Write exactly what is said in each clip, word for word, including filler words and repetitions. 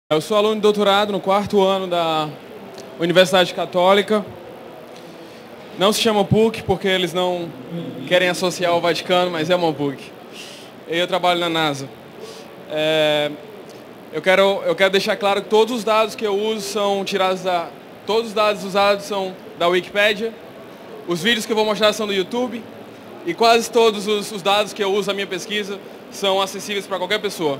Eu sou aluno de doutorado no quarto ano da Universidade Católica. Não se chama PUC porque eles não querem associar ao Vaticano, mas é uma PUC. Eu trabalho na NASA. É, eu, quero, eu quero deixar claro que todos os dados que eu uso são tirados da... Todos os dados usados são da Wikipédia. Os vídeos que eu vou mostrar são do YouTube. E quase todos os, os dados que eu uso na minha pesquisa são acessíveis para qualquer pessoa.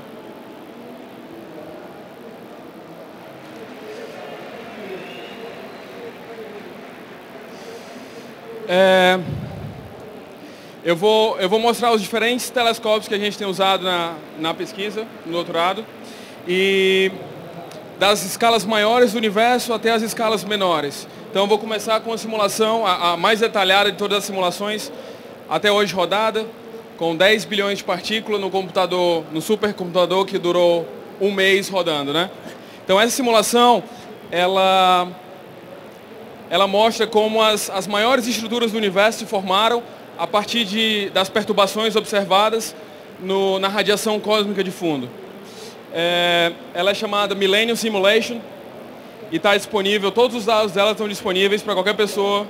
É, eu, vou, eu vou mostrar os diferentes telescópios que a gente tem usado na, na pesquisa, no doutorado, e das escalas maiores do universo até as escalas menores. Então eu vou começar com a simulação, a, a mais detalhada de todas as simulações até hoje rodada, com dez bilhões de partículas no computador, no supercomputador que durou um mês rodando, né? Então essa simulação, ela... ela mostra como as, as maiores estruturas do universo se formaram a partir de, das perturbações observadas no, na radiação cósmica de fundo. É, ela é chamada Millennium Simulation e está disponível, todos os dados dela estão disponíveis para qualquer pessoa.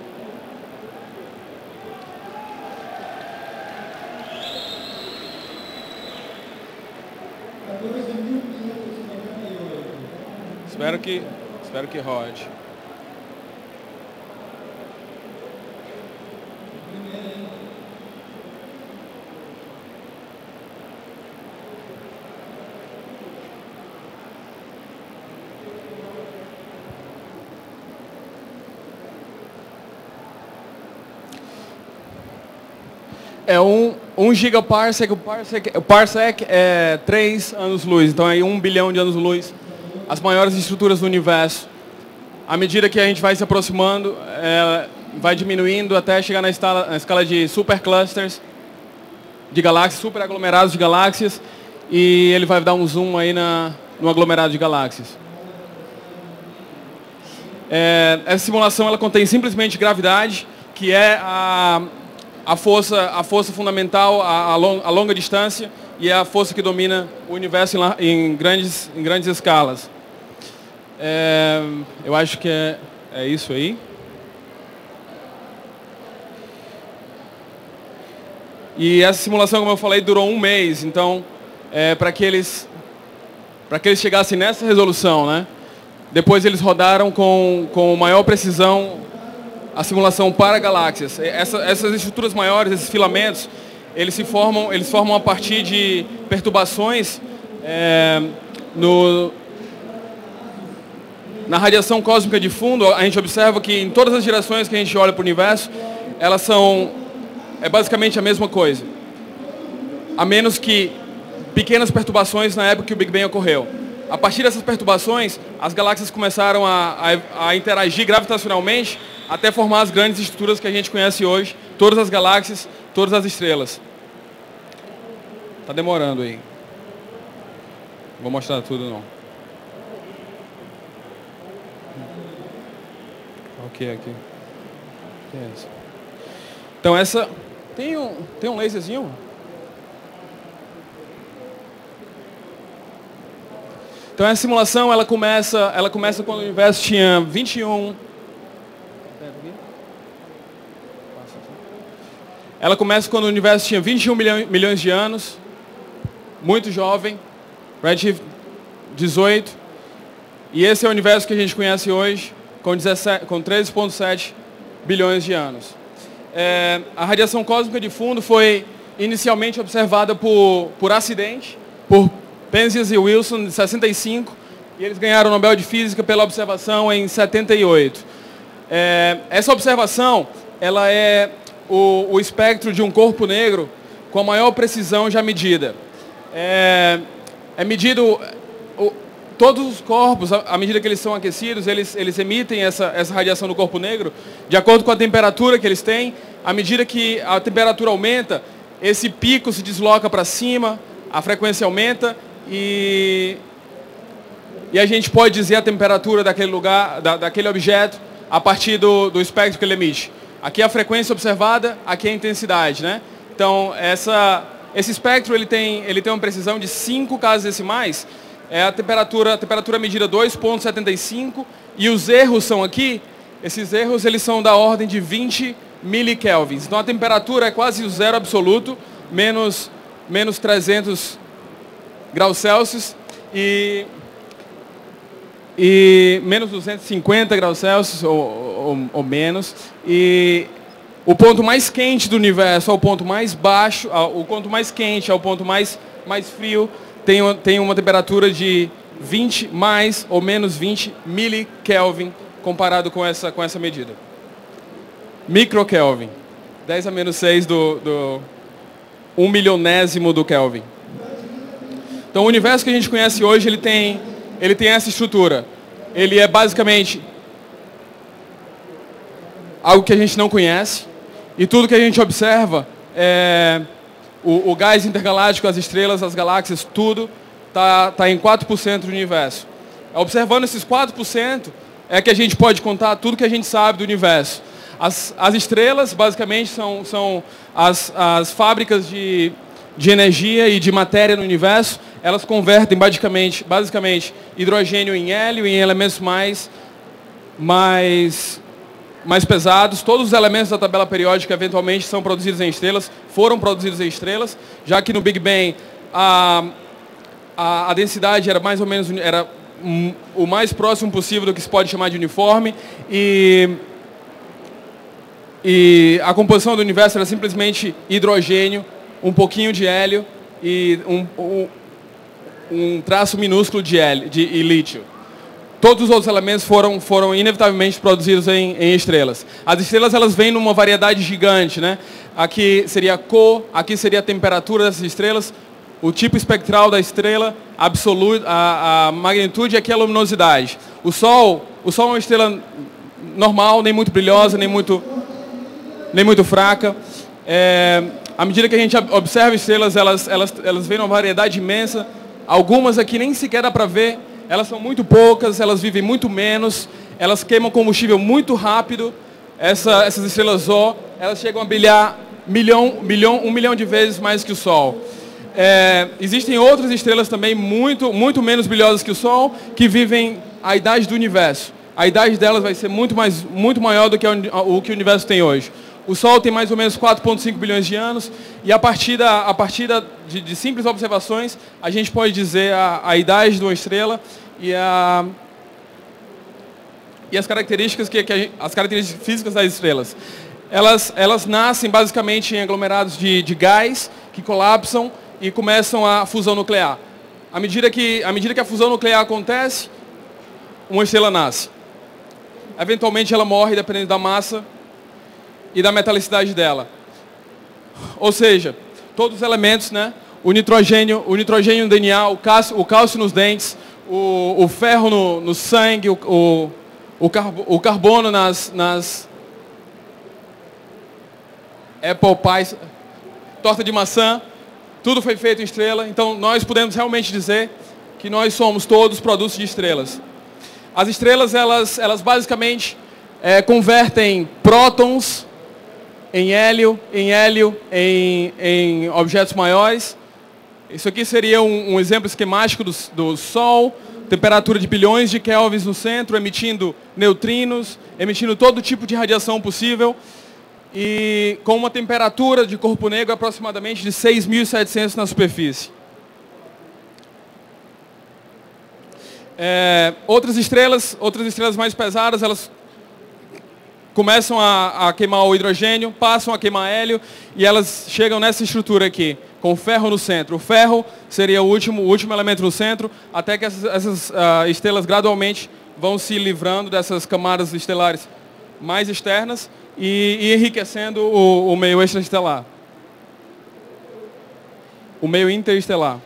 Espero que, espero que rode. É um, um gigaparsec, o parsec, o parsec é três anos-luz, então é um bilhão de anos-luz, as maiores estruturas do universo. À medida que a gente vai se aproximando, é, vai diminuindo até chegar na escala, na escala de superclusters de galáxias, superaglomerados de galáxias, e ele vai dar um zoom aí na, no aglomerado de galáxias. É, essa simulação ela contém simplesmente gravidade, que é a... A força, a força fundamental a, a, long, a longa distância e é a força que domina o universo em, em, grandes, em grandes escalas. É, eu acho que é, é isso aí. E essa simulação, como eu falei, durou um mês. Então, é, para que eles, para que eles chegassem nessa resolução, né? Depois eles rodaram com, com maior precisão a simulação para galáxias. Essa, essas estruturas maiores, esses filamentos, eles se formam, eles formam a partir de perturbações é, no, na radiação cósmica de fundo. A gente observa que em todas as direções que a gente olha para o universo, elas são é basicamente a mesma coisa, a menos que pequenas perturbações na época que o Big Bang ocorreu. A partir dessas perturbações, as galáxias começaram a, a, a interagir gravitacionalmente até formar as grandes estruturas que a gente conhece hoje, todas as galáxias, todas as estrelas. Está demorando aí. Não vou mostrar tudo não. O que é aqui? O que é isso? Então essa... Tem um, tem um laserzinho? Então essa simulação ela começa, ela começa quando o universo tinha vinte e um... Ela começa quando o universo tinha vinte e um milhões de anos, muito jovem, redshift dezoito, e esse é o universo que a gente conhece hoje, com, com treze vírgula sete bilhões de anos. É, a radiação cósmica de fundo foi inicialmente observada por, por acidente, por Penzias e Wilson, em sessenta e cinco, e eles ganharam o Nobel de Física pela observação em setenta e oito. É, essa observação, ela é o, o espectro de um corpo negro com a maior precisão já medida. É, é medido, o, todos os corpos, à medida que eles são aquecidos, eles, eles emitem essa, essa radiação do corpo negro, de acordo com a temperatura que eles têm. À medida que a temperatura aumenta, esse pico se desloca para cima, a frequência aumenta, E, e a gente pode dizer a temperatura daquele lugar, da, daquele objeto, a partir do, do espectro que ele emite. Aqui é a frequência observada, aqui é a intensidade, né? Então, essa, esse espectro ele tem, ele tem uma precisão de cinco casas decimais, é a temperatura, a temperatura medida dois ponto setenta e cinco, e os erros são aqui, esses erros eles são da ordem de vinte milikelvins. Então a temperatura é quase o zero absoluto, menos, menos trezentos graus Celsius e, e menos duzentos e cinquenta graus Celsius ou, ou, ou menos. E o ponto mais quente do universo ao ponto mais baixo, o ponto mais quente ao ponto mais, mais frio, tem, tem uma temperatura de vinte mais ou menos vinte milikelvin comparado com essa, com essa medida. Microkelvin, dez a menos seis do, do um milionésimo do Kelvin. Então o universo que a gente conhece hoje, ele tem, ele tem essa estrutura. Ele é basicamente algo que a gente não conhece, e tudo que a gente observa, é, o, o gás intergaláctico, as estrelas, as galáxias, tudo está tá em quatro por cento do universo. Observando esses quatro por cento, é que a gente pode contar tudo que a gente sabe do universo. As, as estrelas, basicamente, são, são as, as fábricas de, de energia e de matéria no universo. Elas convertem, basicamente, basicamente hidrogênio em hélio, em elementos mais, mais, mais pesados. Todos os elementos da tabela periódica, eventualmente, são produzidos em estrelas, foram produzidos em estrelas, já que no Big Bang a, a, a densidade era mais ou menos era o mais próximo possível do que se pode chamar de uniforme, e... E a composição do universo era simplesmente hidrogênio, um pouquinho de hélio e um, um, um traço minúsculo de, hélio, de lítio. Todos os outros elementos foram, foram inevitavelmente produzidos em, em estrelas. As estrelas elas vêm numa variedade gigante, né? Aqui seria a cor, aqui seria a temperatura dessas estrelas, o tipo espectral da estrela, absoluto, a, a magnitude e aqui a luminosidade. O Sol, o Sol é uma estrela normal, nem muito brilhosa, nem muito... nem muito fraca. É, à medida que a gente observa estrelas, elas, elas, elas vêm numa variedade imensa. Algumas aqui nem sequer dá para ver. Elas são muito poucas, elas vivem muito menos. Elas queimam combustível muito rápido. Essa, essas estrelas O, elas chegam a brilhar milhão, milhão, um milhão de vezes mais que o Sol. É, existem outras estrelas também muito, muito menos brilhosas que o Sol, que vivem a idade do universo. A idade delas vai ser muito, mais, muito maior do que o que o universo tem hoje. O Sol tem mais ou menos quatro vírgula cinco bilhões de anos, e a partir, da, a partir da, de, de simples observações, a gente pode dizer a, a idade de uma estrela e, a, e as características, que, que a, as características físicas das estrelas. Elas, elas nascem basicamente em aglomerados de, de gás que colapsam e começam a fusão nuclear. À medida que, à medida que a fusão nuclear acontece, uma estrela nasce. Eventualmente ela morre dependendo da massa e da metalicidade dela. Ou seja, todos os elementos, né? O nitrogênio, o nitrogênio no D N A, o cálcio, o cálcio nos dentes, o, o ferro no, no sangue, o, o, o, carbo, o carbono nas, nas apple pies, torta de maçã, tudo foi feito em estrela. Então nós podemos realmente dizer que nós somos todos produtos de estrelas. As estrelas, elas, elas basicamente é, convertem prótons em hélio, em hélio, em, em objetos maiores. Isso aqui seria um, um exemplo esquemático do, do Sol, temperatura de bilhões de kelvins no centro, emitindo neutrinos, emitindo todo tipo de radiação possível, e com uma temperatura de corpo negro aproximadamente de seis mil e setecentos na superfície. É, outras estrelas, outras estrelas mais pesadas, elas começam a, a queimar o hidrogênio, passam a queimar hélio, e elas chegam nessa estrutura aqui, com o ferro no centro. O ferro seria o último, o último elemento no centro, até que essas, essas uh, estrelas gradualmente vão se livrando dessas camadas estelares mais externas e, e enriquecendo o, o meio extraestelar. O meio interestelar.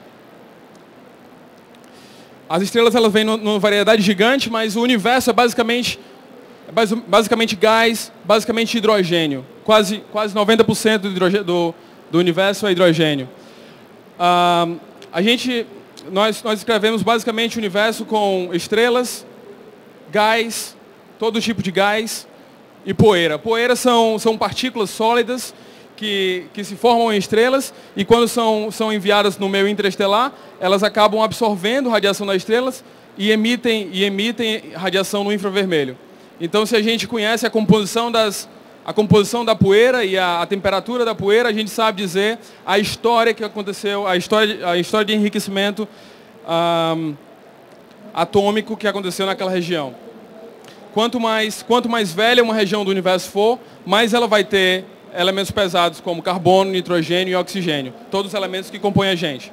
As estrelas elas vêm numa variedade gigante, mas o universo é basicamente, é basicamente gás, basicamente hidrogênio. Quase, quase noventa por cento do, hidrogênio, do, do universo é hidrogênio. Ah, a gente, nós, nós escrevemos basicamente o universo com estrelas, gás, todo tipo de gás e poeira. Poeira são, são partículas sólidas que, que se formam em estrelas e quando são, são enviadas no meio interestelar, elas acabam absorvendo radiação das estrelas e emitem, e emitem radiação no infravermelho. Então, se a gente conhece a composição, das, a composição da poeira e a, a temperatura da poeira, a gente sabe dizer a história que aconteceu, a história, a história de enriquecimento um, atômico que aconteceu naquela região. Quanto mais, quanto mais velha uma região do universo for, mais ela vai ter elementos pesados como carbono, nitrogênio e oxigênio. Todos os elementos que compõem a gente.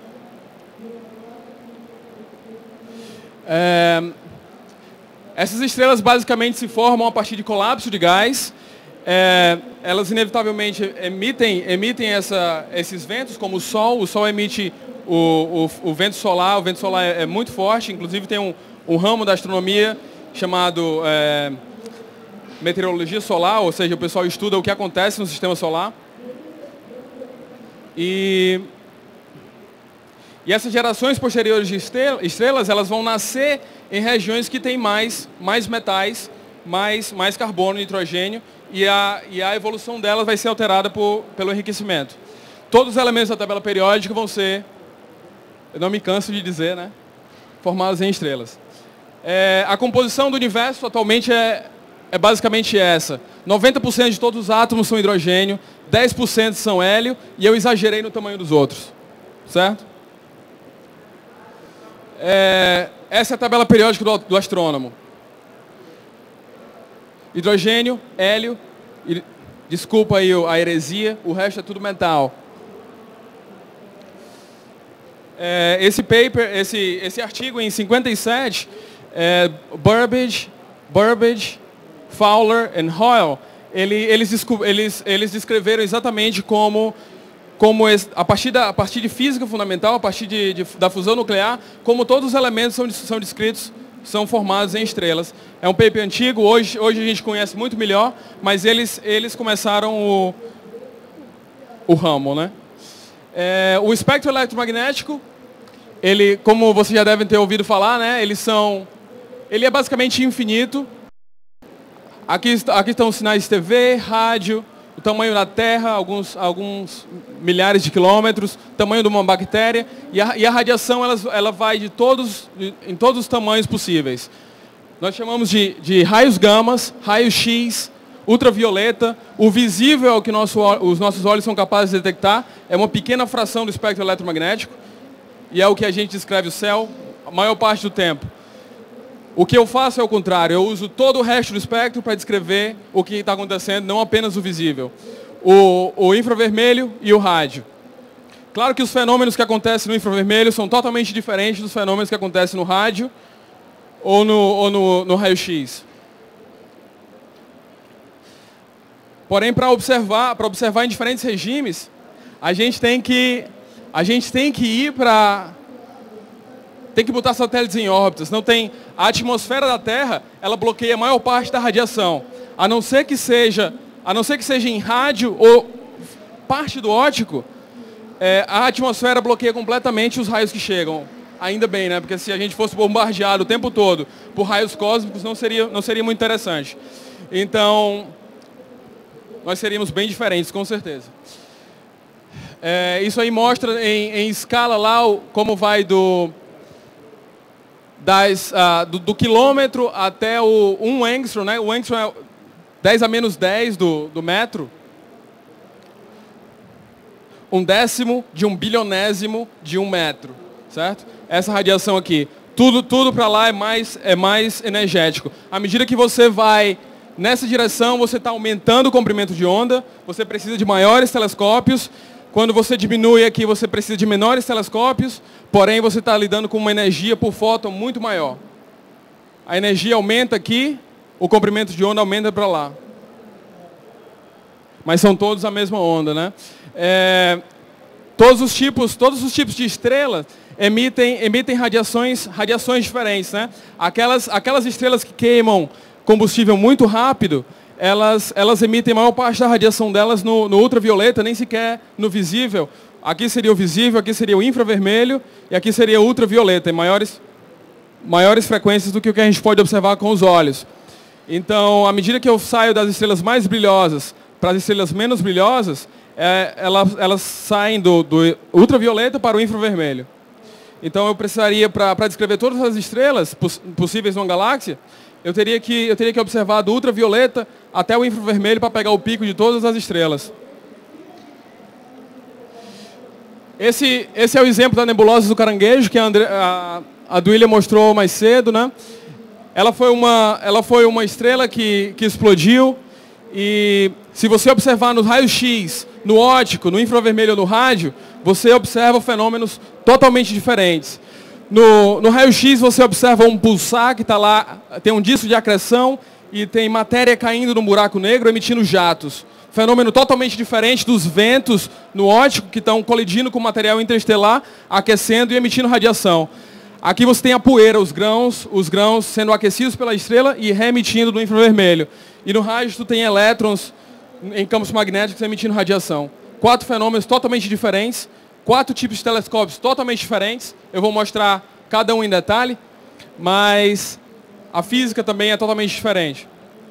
É, essas estrelas basicamente se formam a partir de colapso de gás. É, elas inevitavelmente emitem, emitem essa, esses ventos, como o Sol. O Sol emite o, o, o vento solar. O vento solar é, é muito forte. Inclusive tem um, um ramo da astronomia chamado é, meteorologia solar, ou seja, o pessoal estuda o que acontece no sistema solar. E, e essas gerações posteriores de estrelas, elas vão nascer em regiões que têm mais, mais metais, mais, mais carbono, nitrogênio, e a, e a evolução delas vai ser alterada por, pelo enriquecimento. Todos os elementos da tabela periódica vão ser, eu não me canso de dizer, né, formados em estrelas. É, a composição do universo atualmente é, é basicamente essa. noventa por cento de todos os átomos são hidrogênio, dez por cento são hélio, e eu exagerei no tamanho dos outros. Certo? É, essa é a tabela periódica do, do astrônomo. Hidrogênio, hélio, e, desculpa aí a heresia, o resto é tudo metal. É, esse paper, esse, esse artigo em cinquenta e sete... É, Burbidge, Burbidge, Fowler e Hoyle, ele, eles, eles, eles descreveram exatamente como, como a, partir da, a partir de física fundamental, a partir de, de, da fusão nuclear, como todos os elementos são, são descritos, são formados em estrelas. É um paper antigo, hoje, hoje a gente conhece muito melhor, mas eles, eles começaram o, o ramo, né? É, o espectro eletromagnético, ele, como vocês já devem ter ouvido falar, né, eles são... Ele é basicamente infinito. Aqui, aqui estão os sinais de T V, rádio, o tamanho da Terra, alguns, alguns milhares de quilômetros, tamanho de uma bactéria. E a, e a radiação ela, ela vai de todos, de, em todos os tamanhos possíveis. Nós chamamos de, de raios gamas, raios X, ultravioleta. O visível é o que nosso, os nossos olhos são capazes de detectar. É uma pequena fração do espectro eletromagnético. E é o que a gente descreve o céu a maior parte do tempo. O que eu faço é o contrário, eu uso todo o resto do espectro para descrever o que está acontecendo, não apenas o visível. O, o infravermelho e o rádio. Claro que os fenômenos que acontecem no infravermelho são totalmente diferentes dos fenômenos que acontecem no rádio ou no, ou no, no raio-x. Porém, para observar, para observar em diferentes regimes, a gente tem que, a gente tem que ir para... Tem que botar satélites em órbitas. Não tem a atmosfera da Terra, ela bloqueia a maior parte da radiação. A não ser que seja, a não ser que seja em rádio ou parte do óptico, é, a atmosfera bloqueia completamente os raios que chegam. Ainda bem, né? Porque se a gente fosse bombardeado o tempo todo por raios cósmicos, não seria, não seria muito interessante. Então, nós seríamos bem diferentes, com certeza. É, isso aí mostra em, em escala lá o, como vai do... Das, uh, do, do quilômetro até o um angstrom, né? O angstrom é dez a menos dez do, do metro. Um décimo de um bilionésimo de um metro, certo? Essa radiação aqui. Tudo, tudo para lá é mais, é mais energético. À medida que você vai nessa direção, você está aumentando o comprimento de onda, você precisa de maiores telescópios. Quando você diminui aqui, você precisa de menores telescópios, porém você está lidando com uma energia por fóton muito maior. A energia aumenta aqui, o comprimento de onda aumenta para lá. Mas são todos a mesma onda, né? É, todos os tipos, todos os tipos de estrelas emitem, emitem radiações, radiações diferentes, né? Aquelas, aquelas estrelas que queimam combustível muito rápido, Elas, elas emitem a maior parte da radiação delas no, no ultravioleta, nem sequer no visível. Aqui seria o visível, aqui seria o infravermelho e aqui seria o ultravioleta, em maiores, maiores frequências do que o que a gente pode observar com os olhos. Então, à medida que eu saio das estrelas mais brilhosas para as estrelas menos brilhosas, é, ela, elas saem do, do ultravioleta para o infravermelho. Então eu precisaria, para descrever todas as estrelas poss, possíveis numa galáxia, eu teria, que, eu teria que observar do ultravioleta até o infravermelho para pegar o pico de todas as estrelas. Esse, esse é o exemplo da nebulosa do Caranguejo, que a, André, a, a Duília mostrou mais cedo, né? Ela foi uma, ela foi uma estrela que, que explodiu, e se você observar nos raios-x, no óptico, no infravermelho ou no rádio, você observa fenômenos totalmente diferentes. No, no raio-x você observa um pulsar que está lá, tem um disco de acreção e tem matéria caindo no buraco negro emitindo jatos. Fenômeno totalmente diferente dos ventos no óptico que estão colidindo com o material interestelar, aquecendo e emitindo radiação. Aqui você tem a poeira, os grãos, os grãos sendo aquecidos pela estrela e reemitindo no infravermelho. E no rádio tu tem elétrons em campos magnéticos emitindo radiação. Quatro fenômenos totalmente diferentes, quatro tipos de telescópios totalmente diferentes. Eu vou mostrar cada um em detalhe, mas a física também é totalmente diferente.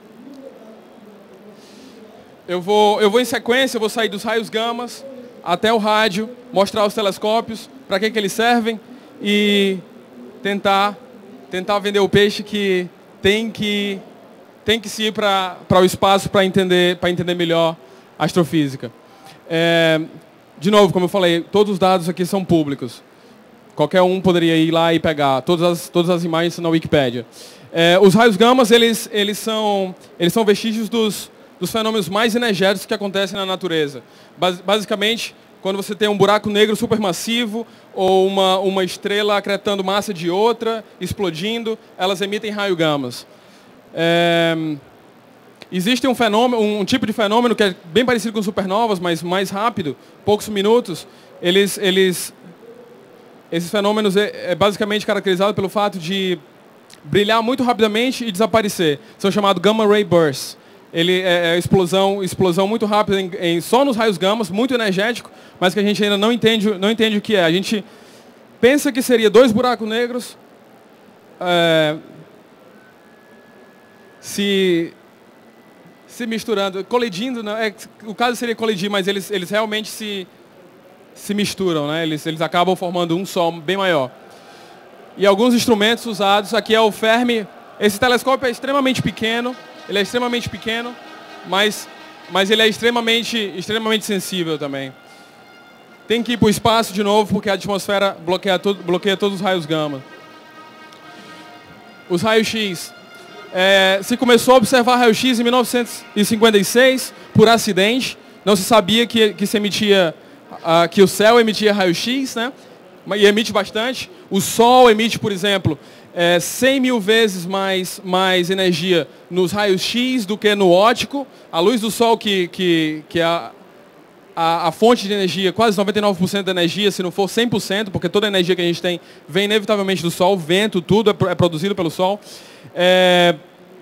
Eu vou, eu vou em sequência, eu vou sair dos raios gamas até o rádio, mostrar os telescópios, para que, que eles servem e tentar, tentar vender o peixe que tem que, tem que se ir para o espaço para entender, para entender melhor a astrofísica. É, de novo, como eu falei, todos os dados aqui são públicos. Qualquer um poderia ir lá e pegar. Todas as, todas as imagens estão na Wikipédia. É, os raios gamas, eles, eles, são, eles são vestígios dos, dos fenômenos mais energéticos que acontecem na natureza. Bas, basicamente, quando você tem um buraco negro supermassivo ou uma, uma estrela acretando massa de outra, explodindo, elas emitem raio gamas. É, existe um, fenômeno, um tipo de fenômeno que é bem parecido com supernovas, mas mais rápido, poucos minutos. Eles, eles, esses fenômenos é, é basicamente caracterizado pelo fato de brilhar muito rapidamente e desaparecer. São chamados gamma ray bursts. Ele é explosão, explosão muito rápida em, em, só nos raios gamas, muito energético, mas que a gente ainda não entende, não entende o que é. A gente pensa que seria dois buracos negros é, se, se misturando, colidindo. Né? É, o caso seria colidir, mas eles, eles realmente se, se misturam. Né? Eles, eles acabam formando um só bem maior. E alguns instrumentos usados, aqui é o Fermi. Esse telescópio é extremamente pequeno. Ele é extremamente pequeno, mas, mas ele é extremamente, extremamente sensível também. Tem que ir para o espaço de novo, porque a atmosfera bloqueia, todo, bloqueia todos os raios gama. Os raios-x. É, se começou a observar raio-x em mil novecentos e cinquenta e seis, por acidente. Não se sabia que, que, se emitia, uh, que o céu emitia raio-x, né? E emite bastante. O Sol emite, por exemplo, é, cem mil vezes mais, mais energia nos raios-x do que no óptico. A luz do Sol, que, que, que é a, a, a fonte de energia, quase noventa e nove por cento da energia, se não for cem por cento, porque toda a energia que a gente tem vem inevitavelmente do Sol, vento, tudo é, é produzido pelo Sol. É,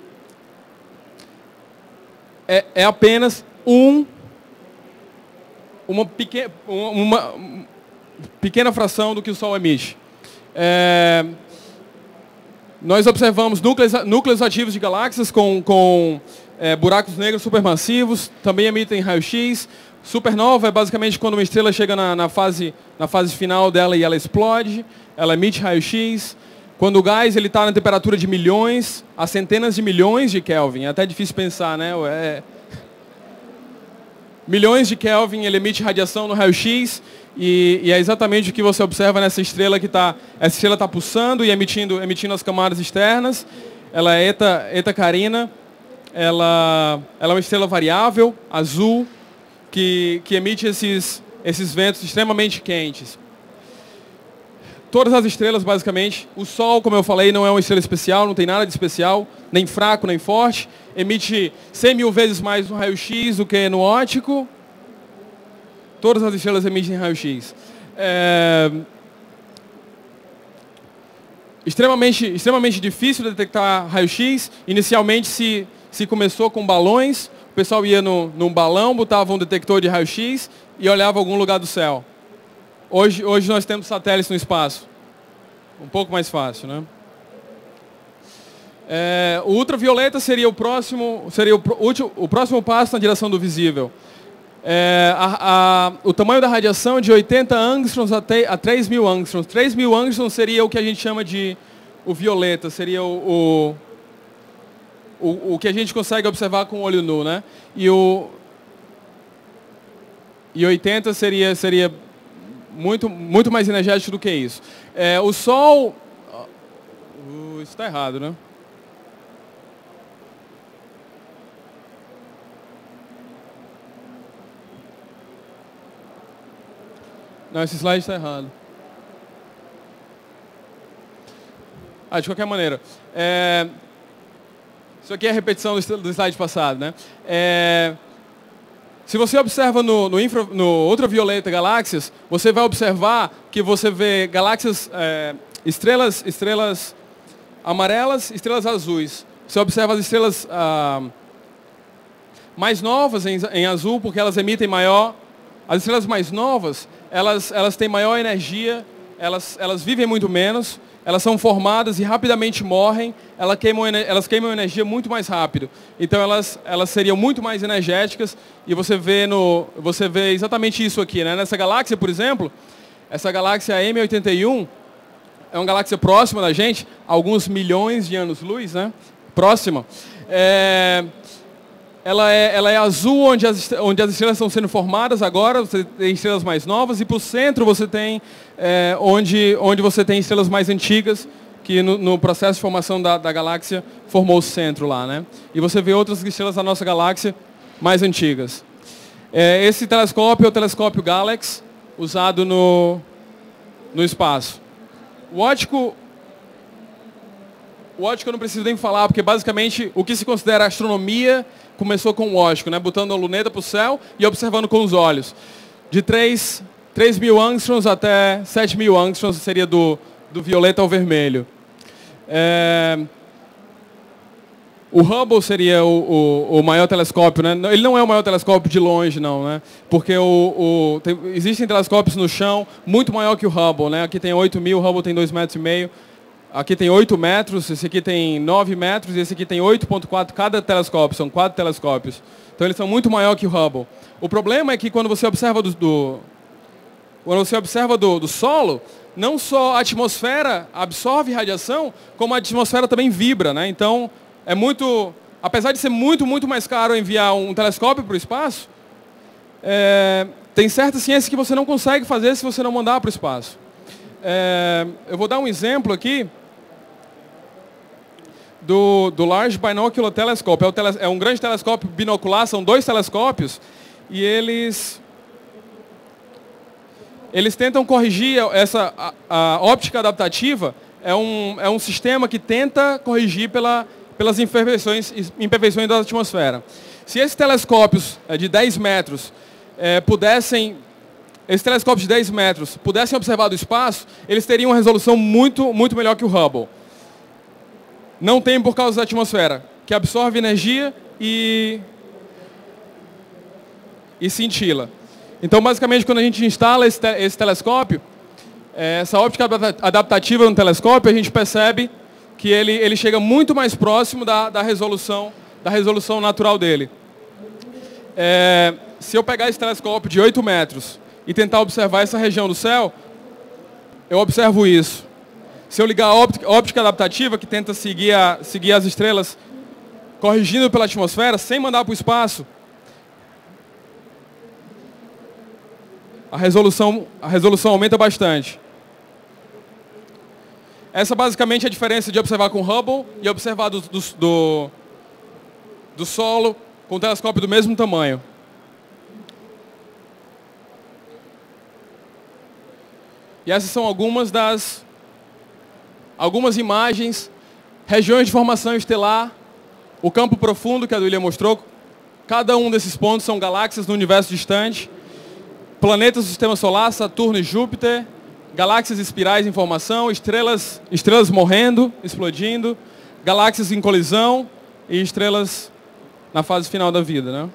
é, é apenas um, uma, pequena, uma pequena fração do que o Sol emite. É, nós observamos núcleos, núcleos ativos de galáxias com, com é, buracos negros supermassivos, também emitem raio-x. Supernova é basicamente quando uma estrela chega na, na, fase, na fase final dela e ela explode, ela emite raio-x. Quando o gás está na temperatura de milhões a centenas de milhões de Kelvin, é até difícil pensar, né? É, milhões de Kelvin, ele emite radiação no raio-x. E, e é exatamente o que você observa nessa estrela que está... Essa estrela está pulsando e emitindo, emitindo as camadas externas. Ela é Eta, Eta Carina. Ela, ela é uma estrela variável, azul, que, que emite esses, esses ventos extremamente quentes. Todas as estrelas, basicamente. O Sol, como eu falei, não é uma estrela especial, não tem nada de especial, nem fraco, nem forte. Emite cem mil vezes mais no raio-x do que no óptico. Todas as estrelas emitem raio-x. É... Extremamente, extremamente difícil de detectar raio-x. Inicialmente se, se começou com balões. O pessoal ia no, num balão, botava um detector de raio-x e olhava algum lugar do céu. Hoje, hoje nós temos satélites no espaço. Um pouco mais fácil, né? É, o ultravioleta seria o próximo, seria o, o, o próximo passo na direção do visível. É, a, a, o tamanho da radiação é de oitenta angstroms até, a três mil angstroms. três mil angstroms seria o que a gente chama de o violeta, seria o, o, o, o que a gente consegue observar com o olho nu, né? E, o, e oitenta seria, seria muito, muito mais energético do que isso. É, o Sol... Uh, isso está errado, né? Não, esse slide está errado. Ah, de qualquer maneira. É, isso aqui é a repetição do, do slide passado, né? É, se você observa no, no, infra, no ultravioleta galáxias, você vai observar que você vê galáxias, é, estrelas, estrelas amarelas, estrelas azuis. Você observa as estrelas ah, mais novas em, em azul, porque elas emitem maior. As estrelas mais novas, elas, elas têm maior energia, elas, elas vivem muito menos, elas são formadas e rapidamente morrem, elas queimam, elas queimam energia muito mais rápido. Então elas, elas seriam muito mais energéticas e você vê, no, você vê exatamente isso aqui, né? Nessa galáxia, por exemplo, essa galáxia M oitenta e um é uma galáxia próxima da gente, alguns milhões de anos-luz, né? Próxima. É... Ela é, ela é azul, onde as, onde as estrelas estão sendo formadas agora, você tem estrelas mais novas, e para o centro você tem, é, onde, onde você tem estrelas mais antigas, que no, no processo de formação da, da galáxia formou o centro lá, né? E você vê outras estrelas da nossa galáxia mais antigas. É, esse telescópio é o telescópio Galax, usado no, no espaço. O óptico... O óptico eu não preciso nem falar, porque basicamente o que se considera astronomia começou com o óptico, né? Botando a luneta para o céu e observando com os olhos. De três mil angstroms até sete mil angstroms seria do, do violeta ao vermelho. É... O Hubble seria o, o, o maior telescópio, né? Ele não é o maior telescópio de longe, não, né? Porque o, o, tem, existem telescópios no chão muito maior que o Hubble, né? Aqui tem oito mil, o Hubble tem dois metros e meio. Aqui tem oito metros, esse aqui tem nove metros e esse aqui tem oito vírgula quatro cada telescópio, são quatro telescópios. Então eles são muito maior que o Hubble. O problema é que quando você observa do, do, quando você observa do, do solo, não só a atmosfera absorve radiação, como a atmosfera também vibra, né? Então é muito, apesar de ser muito, muito mais caro enviar um telescópio para o espaço, é, tem certas ciências que você não consegue fazer se você não mandar para o espaço. É, eu vou dar um exemplo aqui do, do Large Binocular Telescope. É, o tele, é um grande telescópio binocular, são dois telescópios, e eles, eles tentam corrigir essa a, a óptica adaptativa. É um, é um sistema que tenta corrigir pela, pelas imperfeições, imperfeições da atmosfera. Se esses telescópios de dez metros é, pudessem, esses telescópios de dez metros pudessem observar do espaço, eles teriam uma resolução muito, muito melhor que o Hubble. Não tem por causa da atmosfera, que absorve energia e, e cintila. Então, basicamente, quando a gente instala esse, te esse telescópio, essa óptica adaptativa no telescópio, a gente percebe que ele, ele chega muito mais próximo da, da, resolução, da resolução natural dele. É, se eu pegar esse telescópio de oito metros e tentar observar essa região do céu, eu observo isso. Se eu ligar a óptica, óptica adaptativa, que tenta seguir, a, seguir as estrelas corrigindo pela atmosfera, sem mandar para o espaço, a resolução, a resolução aumenta bastante. Essa basicamente é a diferença de observar com Hubble e observar do, do, do, do solo com um telescópio do mesmo tamanho. E essas são algumas das algumas imagens, regiões de formação estelar, o campo profundo que a William mostrou. Cada um desses pontos são galáxias no universo distante, planetas do sistema solar, Saturno e Júpiter, galáxias espirais em formação, estrelas, estrelas morrendo, explodindo, galáxias em colisão e estrelas na fase final da vida, né?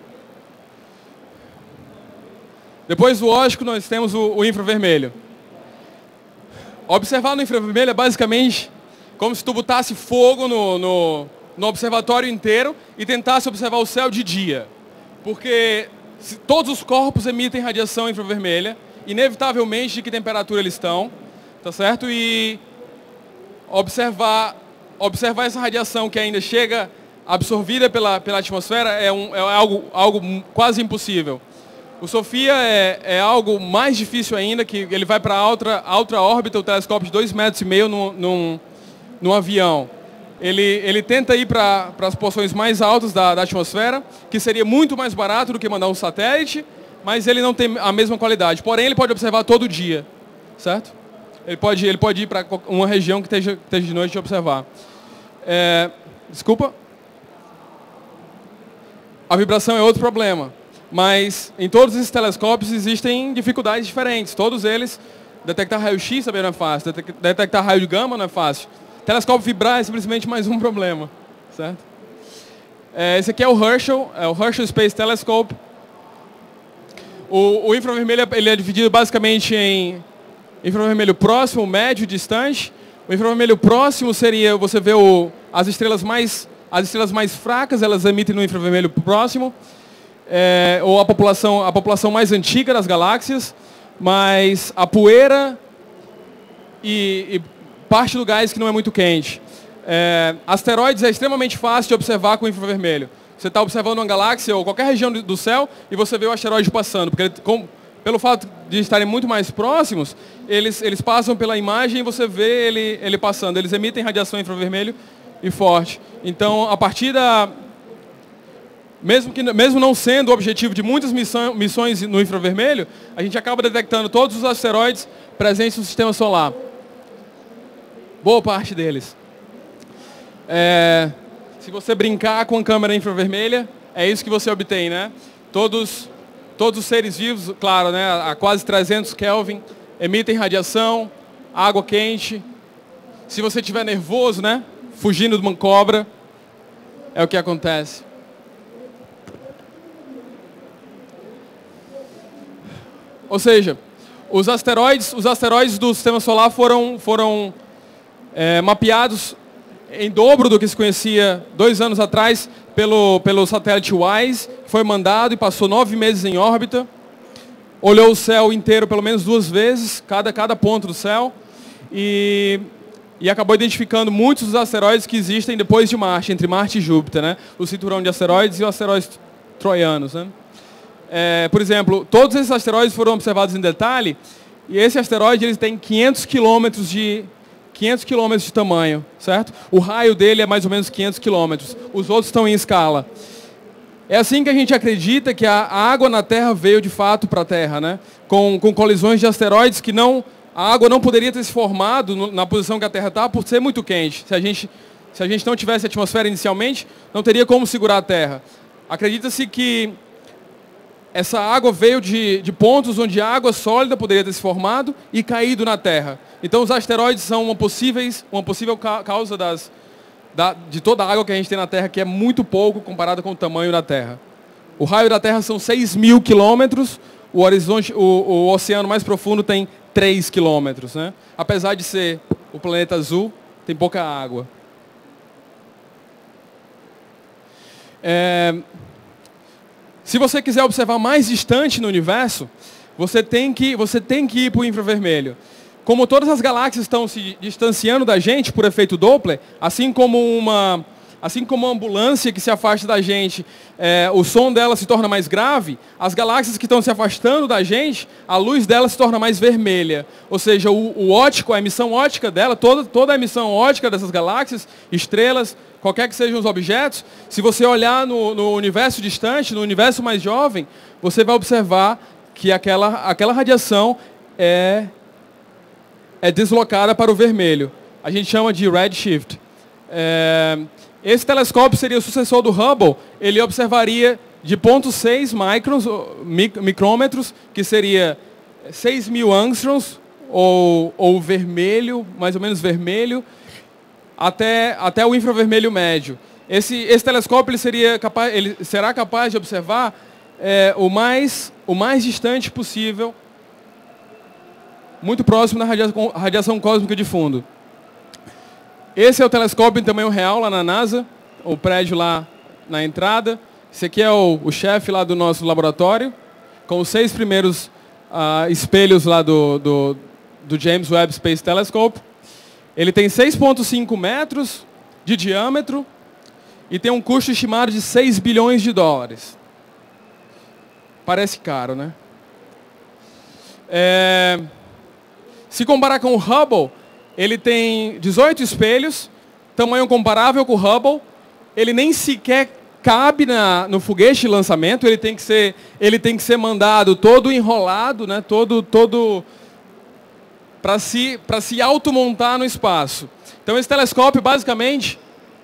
Depois do óptico nós temos o, o infravermelho. Observar no infravermelho é basicamente como se tu botasse fogo no, no, no observatório inteiro e tentasse observar o céu de dia. Porque se todos os corpos emitem radiação infravermelha, inevitavelmente de que temperatura eles estão, tá certo? E observar, observar essa radiação que ainda chega absorvida pela, pela atmosfera é, um, é algo, algo quase impossível. O SOFIA é, é algo mais difícil ainda, que ele vai para a outra, outra órbita, o telescópio de dois metros e meio num, num, num avião. Ele, ele tenta ir para as porções mais altas da, da atmosfera, que seria muito mais barato do que mandar um satélite, mas ele não tem a mesma qualidade. Porém, ele pode observar todo dia, certo? Ele pode, ele pode ir para uma região que esteja, que esteja de noite e observar. É, desculpa. A vibração é outro problema. Mas em todos esses telescópios existem dificuldades diferentes. Todos eles, detectar raio-x também não é fácil, detectar raio de gama não é fácil. Telescópio vibrar é simplesmente mais um problema, certo? É, esse aqui é o Herschel, é o Herschel Space Telescope. O, o infravermelho ele é dividido basicamente em infravermelho próximo, médio e distante. O infravermelho próximo seria, você vê o, as estrelas mais, as estrelas mais fracas, elas emitem no infravermelho próximo. É, ou a população, a população mais antiga das galáxias, mas a poeira e, e parte do gás que não é muito quente. É, asteroides é extremamente fácil de observar com infravermelho. Você está observando uma galáxia ou qualquer região do céu e você vê o asteroide passando, porque ele, com, pelo fato de estarem muito mais próximos, eles, eles passam pela imagem e você vê ele, ele passando. Eles emitem radiação infravermelho e forte. Então, a partir da... Mesmo, que, mesmo não sendo o objetivo de muitas missão, missões no infravermelho, a gente acaba detectando todos os asteroides presentes no sistema solar. Boa parte deles. É, se você brincar com a câmera infravermelha, é isso que você obtém, né? Todos, todos os seres vivos, claro, né, a quase trezentos Kelvin, emitem radiação, água quente. Se você estiver nervoso, né, fugindo de uma cobra, é o que acontece. Ou seja, os asteroides, os asteroides do sistema solar foram, foram é, mapeados em dobro do que se conhecia dois anos atrás pelo, pelo satélite WISE, que foi mandado e passou nove meses em órbita. Olhou o céu inteiro pelo menos duas vezes, cada, cada ponto do céu, e, e acabou identificando muitos dos asteroides que existem depois de Marte, entre Marte e Júpiter, né? O cinturão de asteroides e os asteroides troianos, né? É, por exemplo, todos esses asteroides foram observados em detalhe, e esse asteroide ele tem quinhentos quilômetros de, quinhentos quilômetros de tamanho, certo? O raio dele é mais ou menos quinhentos quilômetros, os outros estão em escala. É assim que a gente acredita que a água na Terra veio de fato para a Terra, né? Com, com colisões de asteroides que não, a água não poderia ter se formado no, na posição que a Terra está por ser muito quente. Se a gente, se a gente não tivesse atmosfera inicialmente, não teria como segurar a Terra. Acredita-se que essa água veio de, de pontos onde a água sólida poderia ter se formado e caído na Terra. Então os asteroides são uma, possíveis, uma possível ca causa das, da, de toda a água que a gente tem na Terra, que é muito pouco comparada com o tamanho da Terra. O raio da Terra são seis mil quilômetros, o, horizonte, o, o oceano mais profundo tem três quilômetros, né? Apesar de ser o planeta azul, tem pouca água. É... Se você quiser observar mais distante no universo, você tem que, você tem que ir para o infravermelho. Como todas as galáxias estão se distanciando da gente por efeito Doppler, assim como uma, assim como uma ambulância que se afasta da gente, é, o som dela se torna mais grave, as galáxias que estão se afastando da gente, a luz dela se torna mais vermelha. Ou seja, o, o óptico, a emissão óptica dela, toda, toda a emissão óptica dessas galáxias, estrelas, qualquer que sejam os objetos, se você olhar no, no universo distante, no universo mais jovem, você vai observar que aquela, aquela radiação é, é deslocada para o vermelho. A gente chama de redshift. É, esse telescópio seria o sucessor do Hubble, ele observaria de zero vírgula seis microns, micrômetros, que seria seis mil angstroms, ou, ou vermelho, mais ou menos vermelho, Até, até o infravermelho médio. Esse, esse telescópio ele seria capaz, ele será capaz de observar é, o, mais, o mais distante possível, muito próximo da radiação, radiação cósmica de fundo. Esse é o telescópio em tamanho real lá na NASA, o prédio lá na entrada. Esse aqui é o, o chefe lá do nosso laboratório, com os seis primeiros uh, espelhos lá do, do, do James Webb Space Telescope. Ele tem seis vírgula cinco metros de diâmetro e tem um custo estimado de seis bilhões de dólares. Parece caro, né? É, se comparar com o Hubble, ele tem dezoito espelhos, tamanho comparável com o Hubble. Ele nem sequer cabe na, no foguete de lançamento, ele tem que ser, ele tem que ser mandado todo enrolado, né? todo, todo para se, para se automontar no espaço. Então esse telescópio, basicamente,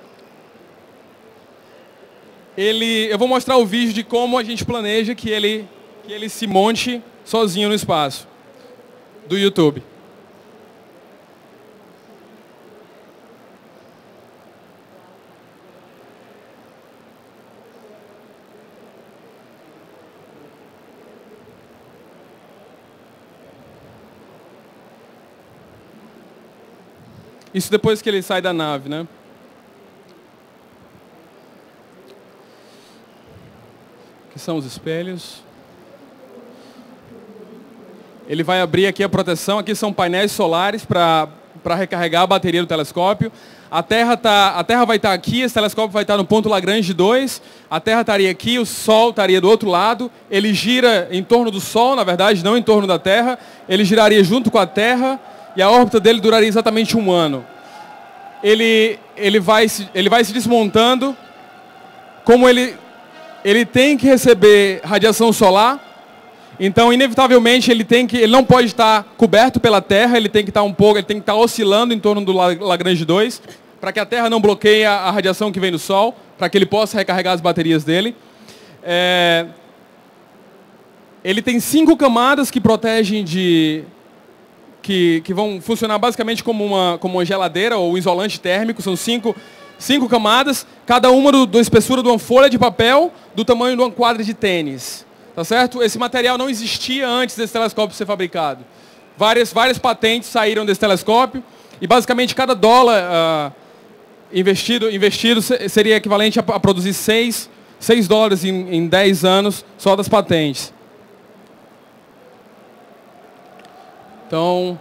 ele, eu vou mostrar o vídeo de como a gente planeja que ele, que ele se monte sozinho no espaço, do YouTube. Isso depois que ele sai da nave, né? Aqui são os espelhos. Ele vai abrir aqui a proteção. Aqui são painéis solares para para recarregar a bateria do telescópio. A Terra, tá, a Terra vai estar aqui, esse telescópio vai estar no ponto Lagrange dois. A Terra estaria aqui, o Sol estaria do outro lado. Ele gira em torno do Sol, na verdade, não em torno da Terra. Ele giraria junto com a Terra. E a órbita dele duraria exatamente um ano. Ele, ele, vai, se, ele vai se desmontando. Como ele, ele tem que receber radiação solar, então inevitavelmente ele, tem que, ele não pode estar coberto pela Terra, ele tem que estar um pouco, ele tem que estar oscilando em torno do Lagrange dois, para que a Terra não bloqueie a, a radiação que vem do Sol, para que ele possa recarregar as baterias dele. É, ele tem cinco camadas que protegem de... Que, que vão funcionar basicamente como uma, como uma geladeira ou um isolante térmico. São cinco, cinco camadas, cada uma do, da espessura de uma folha de papel, do tamanho de uma quadra de tênis. Tá certo? Esse material não existia antes desse telescópio ser fabricado. Várias, várias patentes saíram desse telescópio e basicamente cada dólar uh, investido, investido seria equivalente a, a produzir seis dólares em, em dez anos só das patentes. Então,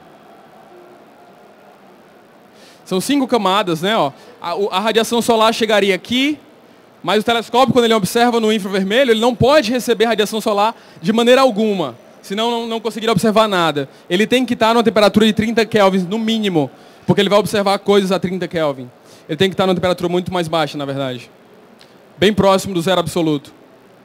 são cinco camadas, né? Ó. A, a radiação solar chegaria aqui, mas o telescópio, quando ele observa no infravermelho, ele não pode receber radiação solar de maneira alguma, senão não, não conseguirá observar nada. Ele tem que estar numa temperatura de trinta Kelvin, no mínimo, porque ele vai observar coisas a trinta Kelvin. Ele tem que estar numa temperatura muito mais baixa, na verdade. Bem próximo do zero absoluto.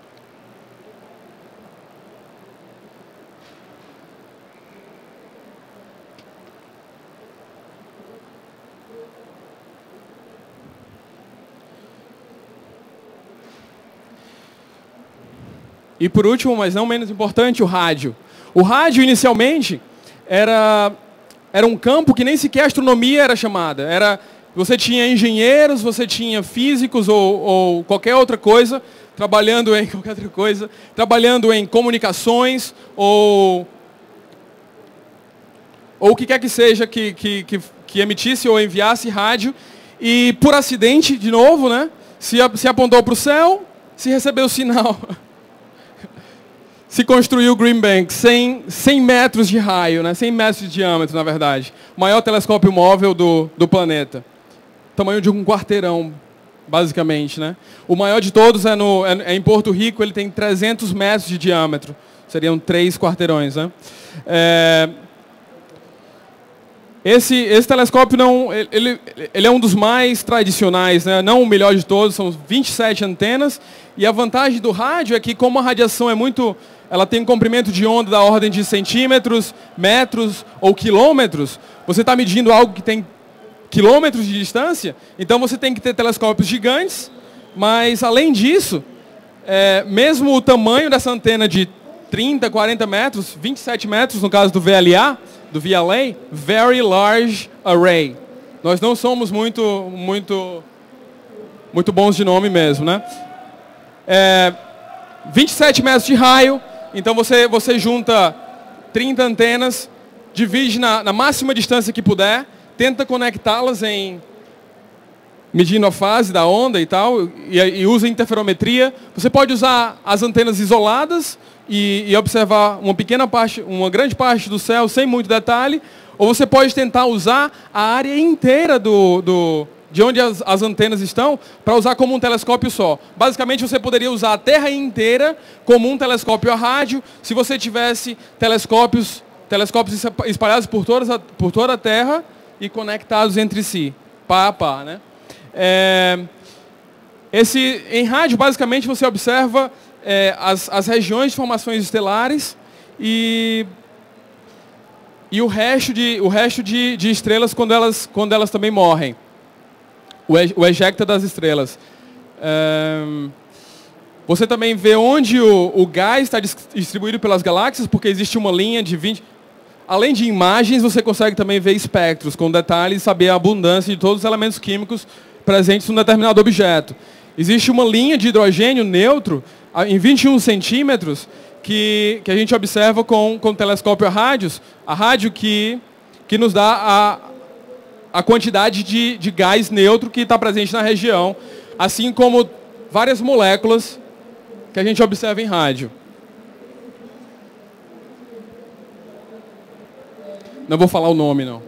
E por último, mas não menos importante, o rádio. O rádio, inicialmente, era, era um campo que nem sequer astronomia era chamada. Era, você tinha engenheiros, você tinha físicos ou, ou qualquer outra coisa, trabalhando em qualquer outra coisa, trabalhando em comunicações ou, ou o que quer que seja que, que, que, que emitisse ou enviasse rádio. E por acidente, de novo, né, se, se apontou para o céu, se recebeu o sinal. Se construiu o Green Bank, cem, cem metros de raio, né? cem metros de diâmetro, na verdade. O maior telescópio móvel do, do planeta. Tamanho de um quarteirão, basicamente. Né? O maior de todos é, no, é, é em Porto Rico, ele tem trezentos metros de diâmetro. Seriam três quarteirões. Né? É, esse, esse telescópio não, ele, ele é um dos mais tradicionais, né? Não o melhor de todos, são vinte e sete antenas. E a vantagem do rádio é que, como a radiação é muito... Ela tem um comprimento de onda da ordem de centímetros, metros ou quilômetros. Você está medindo algo que tem quilômetros de distância, então você tem que ter telescópios gigantes, mas além disso, é, mesmo o tamanho dessa antena de trinta, quarenta metros, vinte e sete metros no caso do V L A, do V L A, Very Large Array. Nós não somos muito, muito, muito bons de nome mesmo, né? É, vinte e sete metros de raio. Então você, você junta trinta antenas, divide na, na máxima distância que puder, tenta conectá-las em, medindo a fase da onda e tal, e, e usa interferometria. Você pode usar as antenas isoladas e, e observar uma pequena parte, uma grande parte do céu sem muito detalhe, ou você pode tentar usar a área inteira do, do, de onde as, as antenas estão para usar como um telescópio só. Basicamente, você poderia usar a Terra inteira como um telescópio a rádio, se você tivesse telescópios, telescópios espalhados por, todas a, por toda a Terra e conectados entre si, pá a pá, né? É, esse, em rádio, basicamente, você observa é, as, as regiões de formações estelares e, e o resto, de, o resto de, de estrelas quando elas, quando elas também morrem. O, o ejecta das estrelas. É, você também vê onde o, o gás está distribuído pelas galáxias, porque existe uma linha de vinte... Além de imagens, você consegue também ver espectros, com detalhes, saber a abundância de todos os elementos químicos presentes num determinado objeto. Existe uma linha de hidrogênio neutro em vinte e um centímetros que, que a gente observa com, com o telescópio a rádios, a rádio que, que nos dá a, a quantidade de, de gás neutro que está presente na região, assim como várias moléculas que a gente observa em rádio. Não vou falar o nome, não.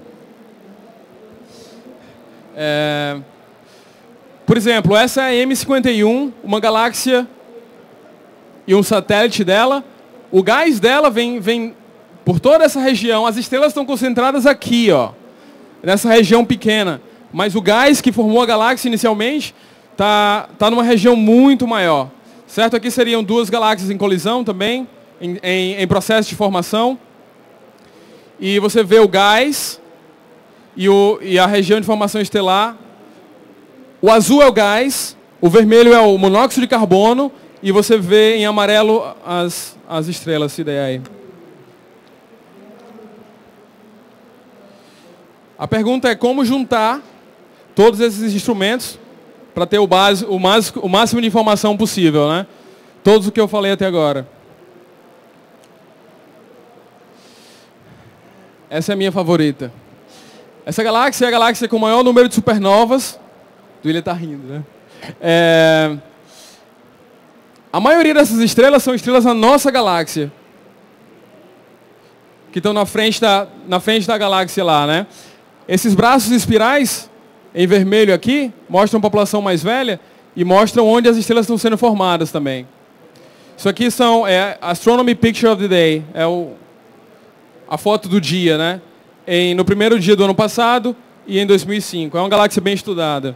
É... Por exemplo, essa é a M cinquenta e um, uma galáxia e um satélite dela. O gás dela vem, vem por toda essa região. As estrelas estão concentradas aqui, ó, nessa região pequena. Mas o gás que formou a galáxia inicialmente está tá numa região muito maior. Certo? Aqui seriam duas galáxias em colisão também, em, em, em processo de formação. E você vê o gás e, o, e a região de formação estelar. O azul é o gás, o vermelho é o monóxido de carbono e você vê em amarelo as, as estrelas, se der aí. A pergunta é como juntar todos esses instrumentos para ter o, base, o, mais, o máximo de informação possível, né? Todos o que eu falei até agora. Essa é a minha favorita. Essa galáxia é a galáxia com o maior número de supernovas. Do William tá rindo, né? É... A maioria dessas estrelas são estrelas na nossa galáxia. Que estão na frente da, na frente da galáxia lá, né? Esses braços espirais, em vermelho aqui, mostram a população mais velha e mostram onde as estrelas estão sendo formadas também. Isso aqui são, é Astronomy Picture of the Day. É o, a foto do dia, né? Em, no primeiro dia do ano passado e em dois mil e cinco. É uma galáxia bem estudada.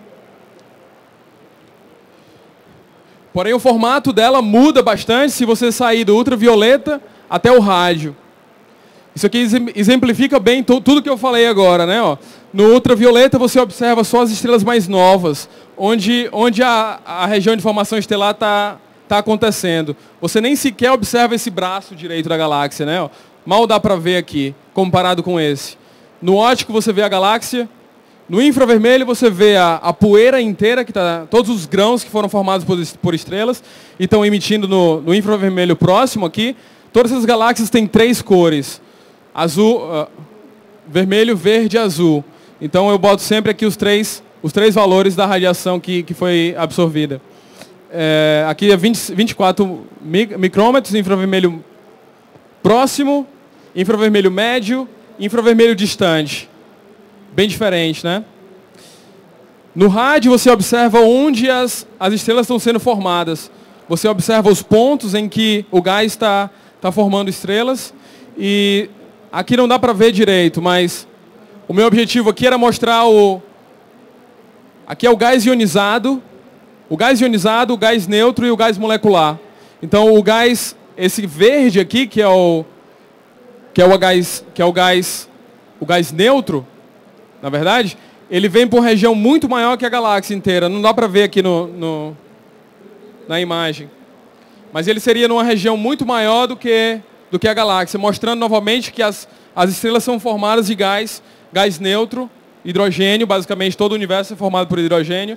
Porém, o formato dela muda bastante se você sair do ultravioleta até o rádio. Isso aqui exemplifica bem tudo que eu falei agora, né? Ó, no ultravioleta você observa só as estrelas mais novas, onde, onde a, a região de formação estelar está tá acontecendo. Você nem sequer observa esse braço direito da galáxia, né? Ó, mal dá para ver aqui, comparado com esse. No óptico você vê a galáxia. No infravermelho você vê a, a poeira inteira, que tá, todos os grãos que foram formados por, por estrelas e estão emitindo no, no infravermelho próximo aqui. Todas essas galáxias têm três cores. Azul, uh, vermelho, verde e azul. Então eu boto sempre aqui os três, os três valores da radiação que, que foi absorvida. É, aqui é vinte, vinte e quatro micrômetros, infravermelho próximo, infravermelho médio, infravermelho distante. Bem diferente, né? No rádio você observa onde as, as estrelas estão sendo formadas. Você observa os pontos em que o gás está tá formando estrelas. E aqui não dá para ver direito, mas o meu objetivo aqui era mostrar o... Aqui é o gás ionizado, o gás ionizado, o gás neutro e o gás molecular. Então o gás, esse verde aqui, que é o, que é o gás, que é o gás, o gás neutro, na verdade, ele vem por uma região muito maior que a galáxia inteira. Não dá para ver aqui no, no, na imagem. Mas ele seria numa região muito maior do que, do que a galáxia, mostrando novamente que as, as estrelas são formadas de gás, gás neutro, hidrogênio, basicamente todo o universo é formado por hidrogênio.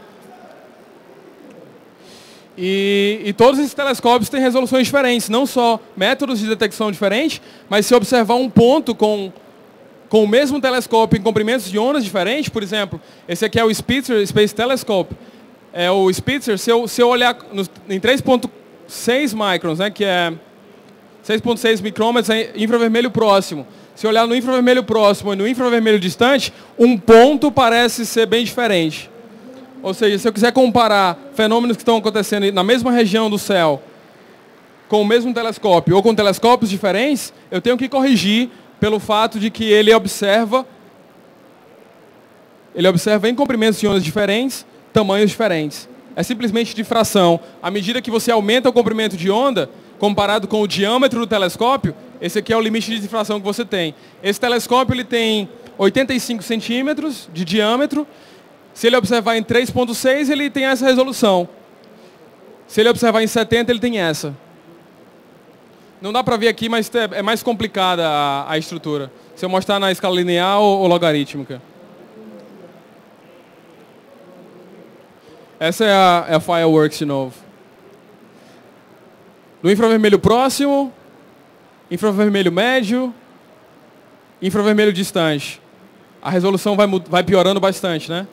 E, e todos esses telescópios têm resoluções diferentes, não só métodos de detecção diferentes, mas se observar um ponto com... com com o mesmo telescópio em comprimentos de ondas diferentes, por exemplo, esse aqui é o Spitzer Space Telescope. É o Spitzer, se eu, se eu olhar no, em três ponto seis microns, né, que é seis ponto seis micrômetros, é infravermelho próximo. Se eu olhar no infravermelho próximo e no infravermelho distante, um ponto parece ser bem diferente. Ou seja, se eu quiser comparar fenômenos que estão acontecendo na mesma região do céu, com o mesmo telescópio ou com telescópios diferentes, eu tenho que corrigir pelo fato de que ele observa, ele observa em comprimentos de ondas diferentes, tamanhos diferentes. É simplesmente difração. À medida que você aumenta o comprimento de onda, comparado com o diâmetro do telescópio, esse aqui é o limite de difração que você tem. Esse telescópio ele tem oitenta e cinco centímetros de diâmetro. Se ele observar em três ponto seis, ele tem essa resolução. Se ele observar em setenta, ele tem essa. Não dá para ver aqui, mas é mais complicada a, a estrutura. Se eu mostrar na escala linear ou, ou logarítmica. Essa é a, é a Fireworks de novo. No infravermelho próximo, infravermelho médio, infravermelho distante. A resolução vai, vai piorando bastante, né?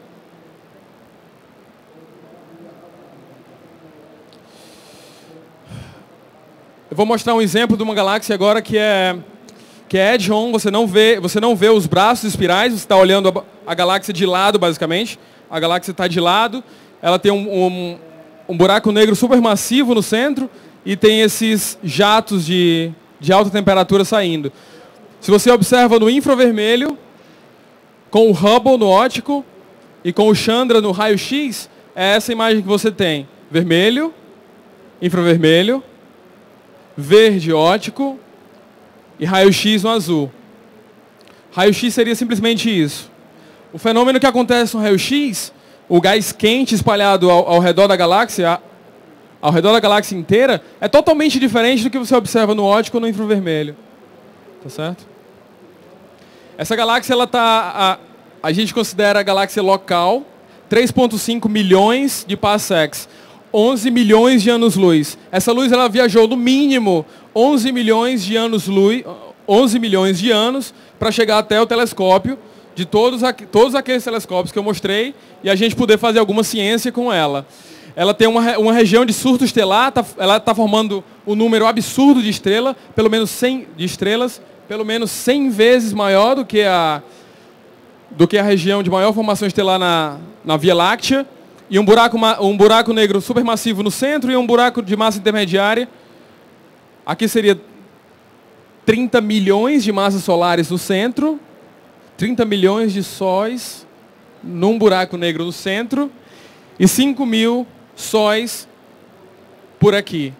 Eu vou mostrar um exemplo de uma galáxia agora que é que é edge-on. Você não vê, você não vê os braços espirais. Você está olhando a, a galáxia de lado, basicamente. A galáxia está de lado. Ela tem um, um, um buraco negro supermassivo no centro e tem esses jatos de, de alta temperatura saindo. Se você observa no infravermelho, com o Hubble no óptico e com o Chandra no raio-x, é essa imagem que você tem. Vermelho, infravermelho, verde óptico e raio-x no azul. Raio-x seria simplesmente isso. O fenômeno que acontece no raio-x, o gás quente espalhado ao, ao redor da galáxia, ao redor da galáxia inteira, é totalmente diferente do que você observa no óptico ou no infravermelho. Tá certo? Essa galáxia, ela tá, a, a gente considera a galáxia local, três ponto cinco milhões de parsecs. onze milhões de anos-luz. Essa luz ela viajou no mínimo onze milhões de anos-luz, onze milhões de anos para chegar até o telescópio de todos, todos aqueles telescópios que eu mostrei e a gente poder fazer alguma ciência com ela. Ela tem uma, uma região de surto estelar, tá, ela está formando um número absurdo de estrelas, pelo menos cem de estrelas, pelo menos cem vezes maior do que a do que a região de maior formação estelar na, na Via Láctea. E um buraco, um buraco negro supermassivo no centro e um buraco de massa intermediária. Aqui seria trinta milhões de massas solares no centro. trinta milhões de sóis num buraco negro no centro. E cinco mil sóis por aqui.